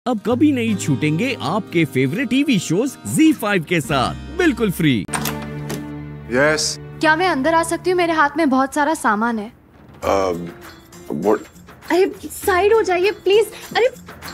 अब कभी नहीं छूटेंगे आपके फेवरेट टीवी शोज ZEE5 के साथ बिल्कुल फ्री। यस। क्या मैं अंदर आ सकती हूँ? मेरे हाथ में बहुत सारा सामान है। अरे साइड हो जाइए प्लीज। अरे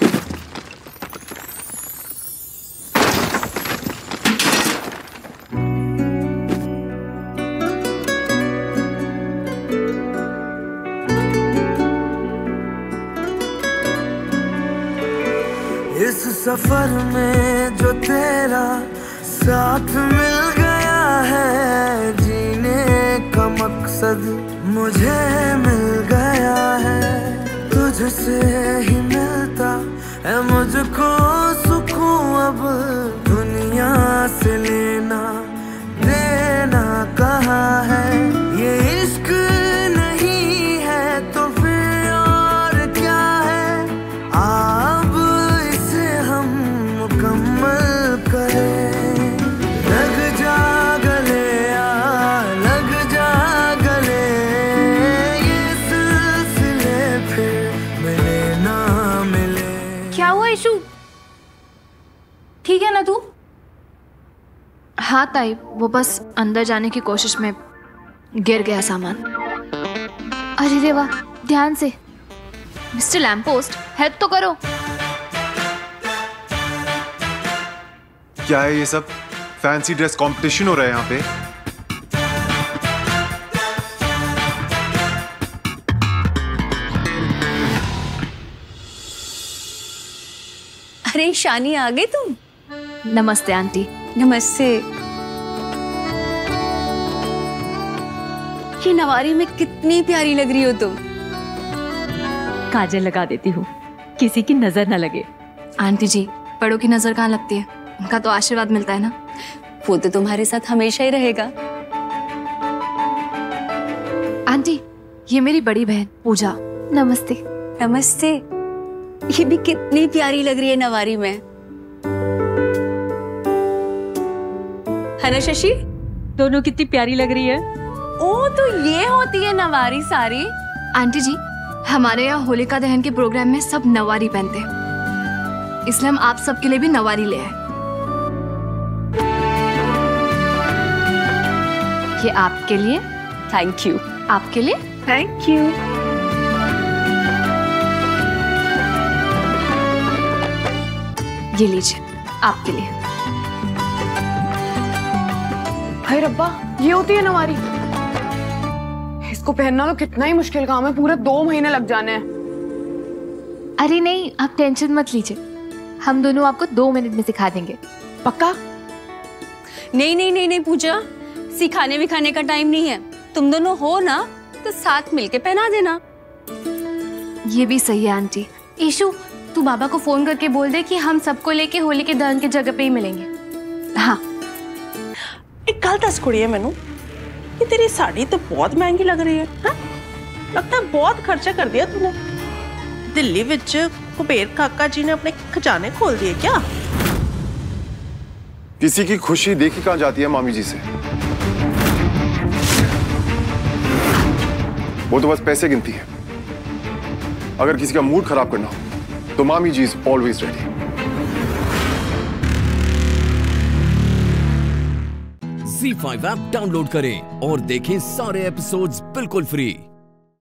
इस सफर में जो तेरा साथ मिल गया है, जीने का मकसद मुझे मिल गया है। तुझसे ही मिलता है मुझको सुकून, अब दुनिया से लेना देना कहा है। ये इश्क नहीं है तो फिर और क्या है, अब इसे हम मुकम्मल करें। लग जा गले आ, लग जा गले, ये सिलसिले फिर मिले ना मिले। क्या हुआ इशू? ठीक है ना तू? हाँ ताई, वो बस अंदर जाने की कोशिश में गिर गया सामान। अरे रे वाह, ध्यान से। मिस्टर लैम्पोस्ट, हेल्प तो करो। क्या है ये सब? फैंसी ड्रेस कंपटीशन हो रहा है यहाँ पे? अरे शानी, आ गई तुम? नमस्ते आंटी। नमस्ते। ये नवारी में कितनी प्यारी लग रही हो तुम। काजल लगा देती हूँ, किसी की नजर न लगे। आंटी जी, बड़ों की नजर कहाँ लगती है? उनका तो आशीर्वाद मिलता है ना। वो तो तुम्हारे साथ हमेशा ही रहेगा। आंटी, ये मेरी बड़ी बहन पूजा। नमस्ते। नमस्ते। ये भी कितनी प्यारी लग रही है नवारी में, है ना शशि? दोनों कितनी प्यारी लग रही है। ओ, तो ये होती है नवारी साड़ी। आंटी जी, हमारे यहाँ होलिका दहन के प्रोग्राम में सब नवारी पहनते हैं, इसलिए हम आप सबके लिए भी नवारी ले आए। ये आपके लिए। Thank you. आपके लिए। Thank you. ये लीजिए, आपके लिए। हाय रब्बा, ये होती है नवारी। इसको पहनना तो कितना ही मुश्किल काम है, पूरे 2 महीने लग जाने हैं। अरे नहीं, आप टेंशन मत लीजिए, हम दोनों आपको 2 मिनट में सिखा देंगे। पक्का? नहीं नहीं नहीं नहीं पूजा, सिखाने विखाने का टाइम नहीं है। तुम दोनों हो ना, तो साथ मिलके पहना देना। ये भी सही है आंटी। ईशु, तू बाबा को फोन करके बोल दे कि हम सबको लेके होली के दहन की जगह पे ही मिलेंगे। हाँ। एक गल दस कुड़िए मैनू, ये तेरी साड़ी तो बहुत महंगी लग रही है। हाँ? लगता है बहुत खर्चा कर दिया तूने। दिल्ली विच कुबेर काका जी ने अपने खजाने खोल दिए क्या? किसी की खुशी देखी कहाँ जाती है मामी जी से। वो तो बस पैसे गिनती है। अगर किसी का मूड खराब करना हो तो मामी जी is always ready. ZEE5 app download करें और देखें सारे एपिसोड्स बिल्कुल फ्री।